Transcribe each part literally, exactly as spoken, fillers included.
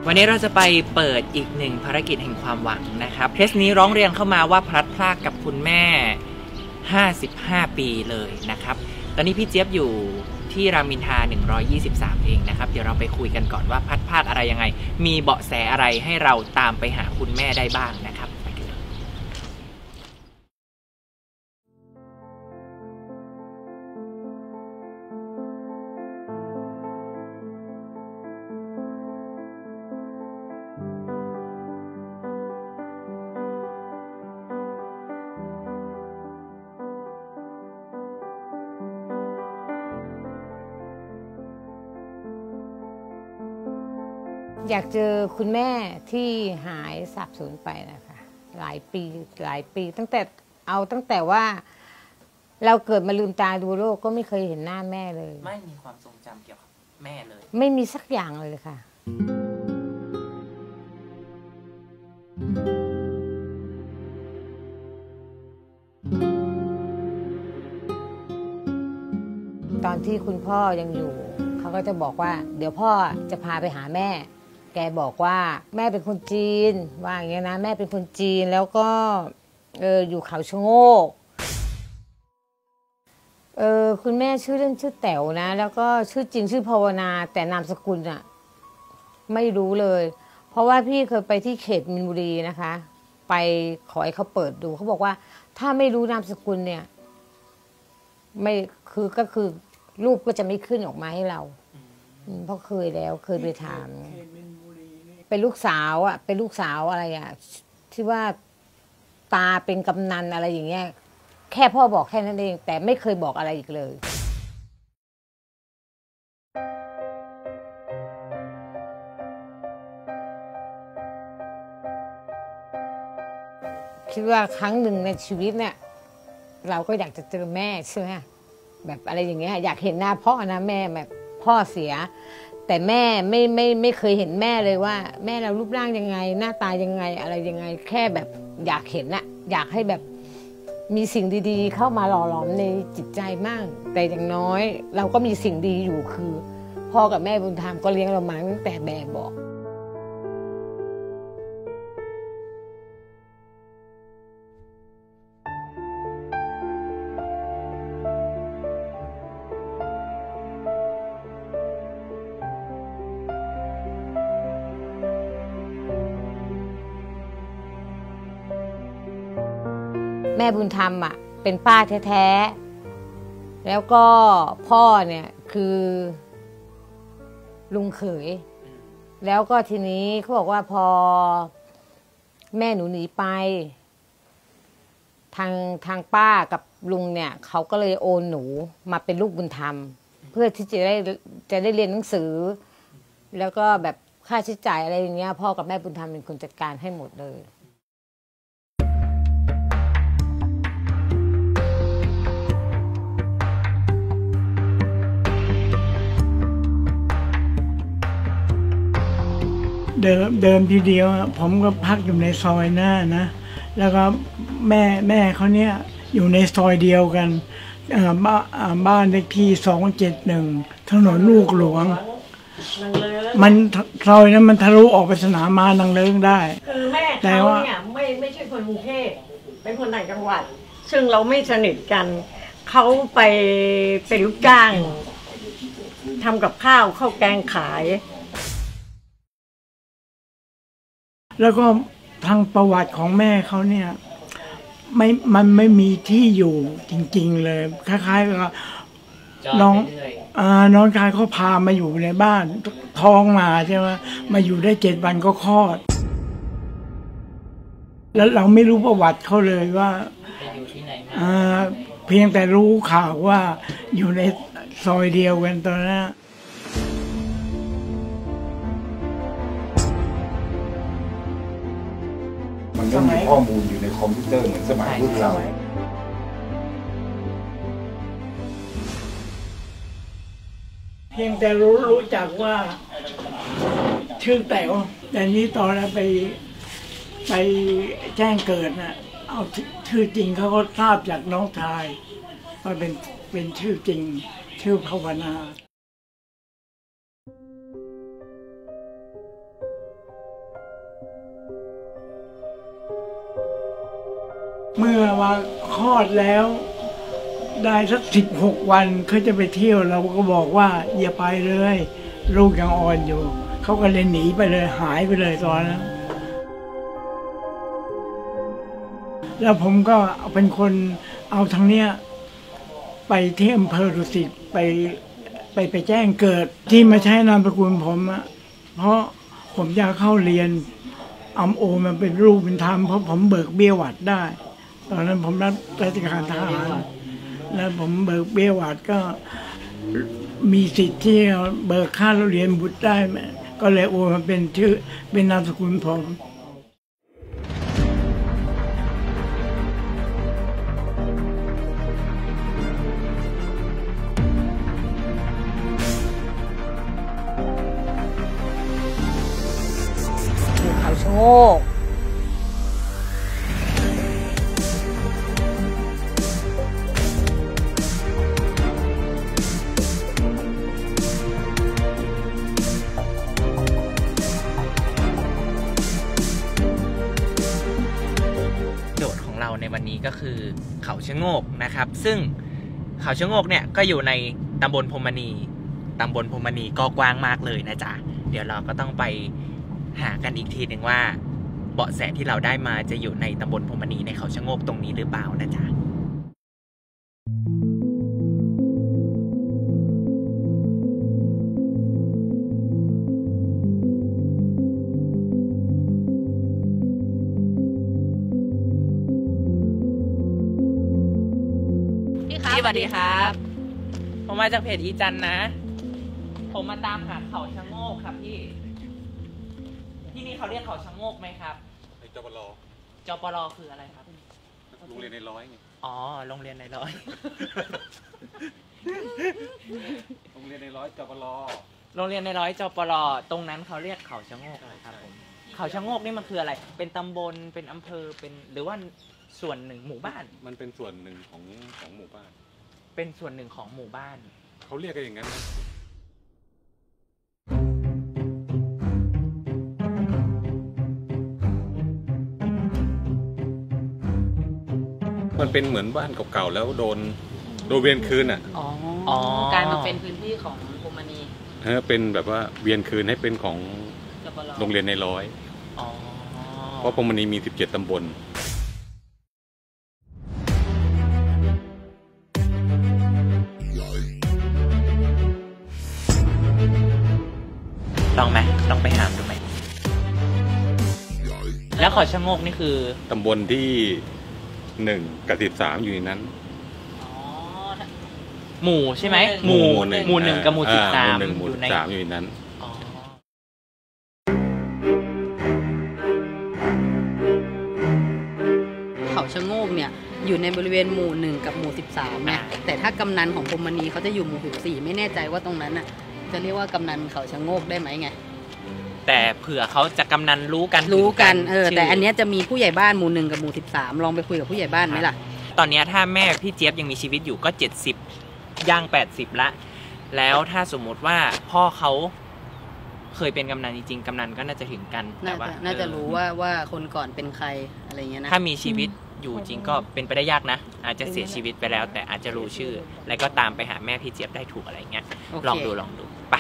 วันนี้เราจะไปเปิดอีกหนึ่งภารกิจแห่งความหวังนะครับเคสนี้ร้องเรียนเข้ามาว่าพลัดพรากกับคุณแม่ห้าสิบห้าปีเลยนะครับตอนนี้พี่เจี๊ยบอยู่ที่รามอินทราหนึ่งร้อยยี่สิบสามเองนะครับเดี๋ยวเราไปคุยกันก่อนว่าพลัดพรากอะไรยังไงมีเบาะแสอะไรให้เราตามไปหาคุณแม่ได้บ้างนะครับอยากเจอคุณแม่ที่หายสาบสูญไปนะคะหลายปีหลายปีตั้งแต่เอาตั้งแต่ว่าเราเกิดมาลืมตาดูโลกก็ไม่เคยเห็นหน้าแม่เลยไม่มีความทรงจำเกี่ยวกับแม่เลยไม่มีสักอย่างเลยค่ะตอนที่คุณพ่อยังอยู่เขาก็จะบอกว่าเดี๋ยวพ่อจะพาไปหาแม่แกบอกว่าแม่เป็นคนจีนว่าอย่างเงี้ยนะแม่เป็นคนจีนแล้วก็เอออยู่เขาชะโงกเออคุณแม่ชื่อเล่นชื่อแต๋วนะแล้วก็ชื่อจริงชื่อภาวนาแต่นามสกุลอะไม่รู้เลยเพราะว่าพี่เคยไปที่เขตมินบุรีนะคะไปขอให้เขาเปิดดูเขาบอกว่าถ้าไม่รู้นามสกุลเนี่ยไม่คือก็คือรูปก็จะไม่ขึ้นออกมาให้เราเพราะเคยแล้วเคยไปถามเป็นลูกสาวอ่ะเป็นลูกสาวอะไรอ่ะที่ว่าตาเป็นกำนันอะไรอย่างเงี้ยแค่พ่อบอกแค่นั้นเองแต่ไม่เคยบอกอะไรอีกเลยคิดว่าครั้งหนึ่งในชีวิตเนี่ยเราก็อยากจะเจอแม่ใช่ไหมแบบอะไรอย่างเงี้ยอยากเห็นหน้าพ่อนะแม่แบบพ่อเสียแต่แม่ไม่ไม่ไม่เคยเห็นแม่เลยว่าแม่เรารูปร่างยังไงหน้าตายังไงอะไรยังไงแค่แบบอยากเห็นอะอยากให้แบบมีสิ่งดีๆเข้ามาหล่อหลอมในจิตใจมากแต่อย่างน้อยเราก็มีสิ่งดีอยู่คือพ่อกับแม่บุญธรรมก็เลี้ยงเรามาตั้งแต่แบบบอกแม่บุญธรรมอ่ะเป็นป้าแท้ๆแล้วก็พ่อเนี่ยคือลุงเขยแล้วก็ทีนี้เขาบอกว่าพอแม่หนูหนีไปทางทางป้ากับลุงเนี่ยเขาก็เลยโอนหนูมาเป็นลูกบุญธรรมเพื่อที่จะได้จะได้เรียนหนังสือแล้วก็แบบค่าใช้จ่ายอะไรอย่างเงี้ยพ่อกับแม่บุญธรรมเป็นคนจัดการให้หมดเลยเดิมเดิมทีเดียวผมก็พักอยู่ในซอยหน้านะแล้วก็แม่แม่เขาเนี่ยอยู่ในซอยเดียวกันบ้านบ้านเลขที่สองเจ็ดหนึ่งถนนลูกหลวงมันซอยนั้นมันทะลุออกไปสนามม้านังเลิ้งได้คือแม่เขาเนี่ยไม่ไม่ใช่คนกรุงเทพเป็นคนต่างจังหวัดซึ่งเราไม่สนิทกันเขาไปเป็นลูกจ้างทำกับข้าวข้าวแกงขายแล้วก็ทางประวัติของแม่เขาเนี่ยไม่มันไม่มีที่อยู่จริงๆเลยคล้ายๆกับน้องอ่าน้องชายเขาพามาอยู่ในบ้านท้องมาใช่ไหมมาอยู่ได้เจ็ดวันก็คลอดแล้วเราไม่รู้ประวัติเขาเลยว่าอยู่ที่ไหนมาอ่าเพียงแต่รู้ข่าวว่าอยู่ในซอยเดียวกันตอนนั้นมันไม่มีข้อมูลอยู่ในคอมพิวเตอร์เหมือนสมัยรุ่นเราเพียงแต่รู้รู้จักว่าชื่อแต๋วแต่นี้ตอนนั้นไปไปแจ้งเกิดนะเอาชื่อจริงเขาก็ทราบจากน้องชายว่าเป็นเป็นชื่อจริงชื่อภาวนาเมื่อว่าคลอดแล้วได้สักสิบหกวันเขาจะไปเที่ยวเราก็บอกว่าอย่าไปเลยลูกยังอ่อนอยู่เขาก็เลยหนีไปเลยหายไปเลยตอนนั้นแล้วผมก็เป็นคนเอาทางเนี้ยไปที่อำเภอดุสิตไปไปไปแจ้งเกิดที่มาใช้นามสกุลผมอะเพราะผมอยากเข้าเรียนอำโอมันเป็นรูปเป็นธรรมเพราะผมเบิกเบี้ยหวัดได้ตอนนั้นผมรับราชการทหารแล้วผมเบิกเบี้ยหวัดก็มีสิทธิ์ที่เบิกค่าเรียนบุตรได้ก็เลยโอนมาเป็นชื่อเป็นนามสกุลผมเขาชะโงกโจทย์ของเราในวันนี้ก็คือเขาชะโงกนะครับ ซึ่งเขาชะโงกเนี่ยก็อยู่ในตำบลพรหมณีตำบลพรหมณีก็กว้างมากเลยนะจ๊ะเดี๋ยวเราก็ต้องไปหากันอีกทีหนึ่งว่าเบาะแสที่เราได้มาจะอยู่ในตำบลพรหมณีในเขาชะโงกตรงนี้หรือเปล่านะจ๊ะสวัสดีครับ ผมมาจากเพจอีจันนะ ผมมาตามหาเขาชะโงกครับพี่ ที่นี่เขาเรียกเขาชะโงกไหมครับในจปรจปรคืออะไรครับโรงเรียนในร้อยไงอ๋อโรงเรียนในร้อยโรงเรียนในร้อยจปรโรงเรียนในร้อยจปรตรงนั้นเขาเรียกเขาชะโงกครับผมเขาชะโงกนี่มันคืออะไรเป็นตำบลเป็นอำเภอเป็นหรือว่าส่วนหนึ่งหมู่บ้านมันเป็นส่วนหนึ่งของของหมู่บ้านเป็นส่วนหนึ่งของหมู่บ้านเขาเรียกกันอย่างนั้นนะมันเป็นเหมือนบ้านเก่าๆแล้วโดนโดนเวียนคืนอ่ะอ๋อกลายมาเป็นพื้นที่ของพรหมณีเออเป็นแบบว่าเวียนคืนให้เป็นของโรงเรียนในร้อยเพราะพรหมณีมีสิบเจ็ดตำบลลองไหมลองไปหามดูไหมแล้วเขาชะโงกนี่คือตำบลที่หนึ่งกับสิบสามอยู่ในนั้นหมู่ใช่ไหมหมู่หมู่หนึ่งกับหมู่สิบสามอยู่ในสามอยู่ในนั้นเขาชะโงกเนี่ยอยู่ในบริเวณหมู่หนึ่งกับหมู่สิบสามเนี่ยแต่ถ้ากำนันของพรหมณีเขาจะอยู่หมู่สิบสี่ไม่แน่ใจว่าตรงนั้นน่ะจะเรียกว่ากำนันเขาชะโงกได้ไหมไงแต่เผื่อเขาจะกำนันรู้กันรู้กันเออแต่อันนี้จะมีผู้ใหญ่บ้านหมู่หนึ่งกับหมู่สิบสามลองไปคุยกับผู้ใหญ่บ้านไหมล่ะตอนนี้ถ้าแม่พี่เจี๊ยบยังมีชีวิตอยู่ก็เจ็ดสิบย่างแปดสิบละแล้วถ้าสมมติว่าพ่อเขาเคยเป็นกำนันจริงๆกำนันก็น่าจะถึงกันแต่ว่าน่าจะรู้ว่าว่าคนก่อนเป็นใครอะไรเงี้ยนะถ้ามีชีวิตอยู่จริงก็เป็นไปได้ยากนะอาจจะเสียชีวิตไปแล้วแต่อาจจะรู้ชื่อแล้วก็ตามไปหาแม่พี่เจี๊ยบได้ถูกอะไรเงี้ยลองดูลองดูไป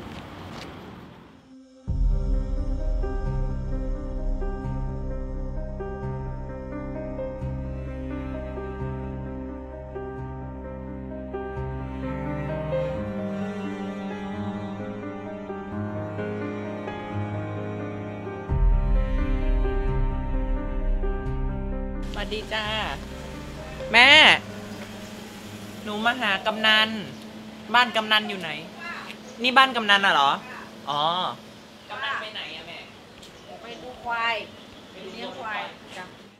สวัสดีจ้าแม่หนูมาหากำนันบ้านกำนันอยู่ไหนนี่บ้านกำนันอ่ะเหรออ๋อกำนันไปไหนอะแม่ไปดูควายเลี้ยงควายจ้ะ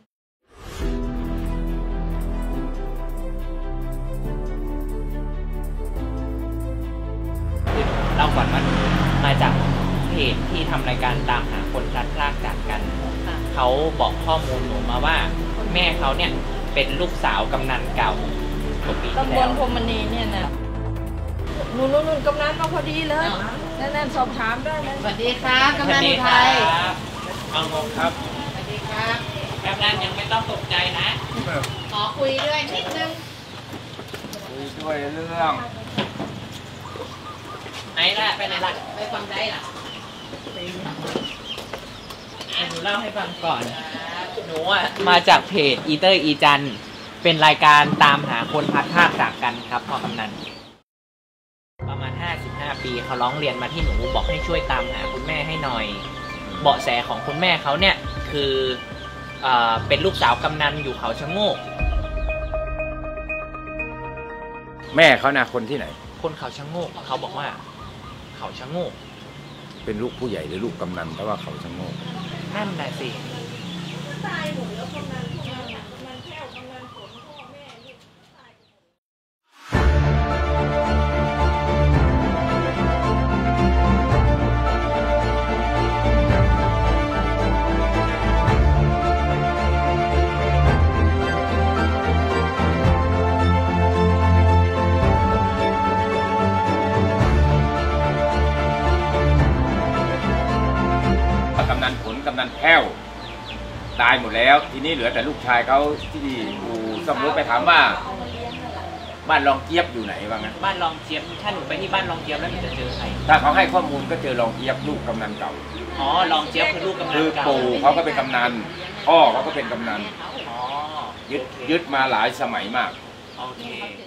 เล่าก่อนว่ามาจากเพจที่ทำรายการตามหาคนพลัดพรากจากกันเขาบอกข้อมูลหนูมาว่าแม่เขาเนี่ยเป็นลูกสาวกำนันเก่าปีที่แล้วตำบลพรหมณีเนี่ยนะหนูนุ่นกำนันมาพอดีเลยนั่นๆสอบถามได้เลยสวัสดีครับกำนันไทยเอางงครับสวัสดีครับกำนันยังไม่ต้องตกใจนะคุยด้วยนิดนึงคุยด้วยเรื่องไหนล่ะไปไหนล่ะไปฟังได้ล่ะหนูเล่าให้ฟังก่อนหนูอ่ะมาจากเพจอีเตอร์อีจันเป็นรายการตามหาคนพัดภาคจากกันครับพ่อกำนันประมาณห้าสิบห้าปีเขาร้องเรียนมาที่หนูบอกให้ช่วยตามหาคุณแม่ให้หน่อยเบาะแสของคุณแม่เขาเนี่ยคือเอ่อเป็นลูกสาวกำนันอยู่เขาชะโงกแม่เขานะคนที่ไหนคนเขาชะโงกเขาบอกว่าเขาชะโงกเป็นลูกผู้ใหญ่หรือลูกกำนันเพราะว่าเขาชะโงกนั่นน่ะสิกำนันผลกำนันแพ้วตายหมดแล้วทีนี้เหลือแต่ลูกชายเขาที่อู่ซ่อมรถไปถามว่าบ้านรองเจี๊ยบอยู่ไหนว่างั้นบ้านรองเจี๊ยบถ้าหนูไปที่บ้านรองเจี๊ยบแล้วหนูจะเจอใครถ้าเขาให้ข้อมูลก็เจอรองเจี๊ยบลูกกำนันเก่าอ๋อรองเจี๊ยบคือลูกกำนัคืนอเก่าปู่เขาก็เป็นกำนันพ่อเขาก็เป็นกำนันอ๋อยึดยึดมาหลายสมัยมากโอเค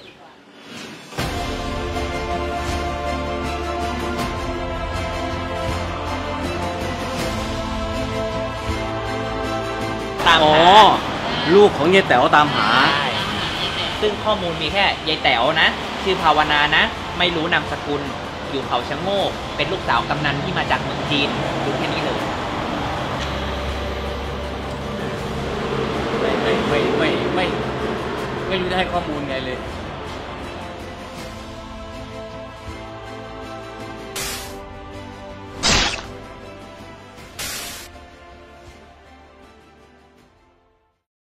ตามอ๋อหาลูกของยายแต๋วตามหาใช่ซึ่งข้อมูลมีแค่ยายแต๋วนะชื่อภาวนานะไม่รู้นามสกุลอยู่เขาชะโงกเป็นลูกสาวกำนันที่มาจากเมืองจีนดูแค่นี้เลยไม่ไม่ไม่ไม่ไม่ไม่รู้จะให้ข้อมูลไงเลยอ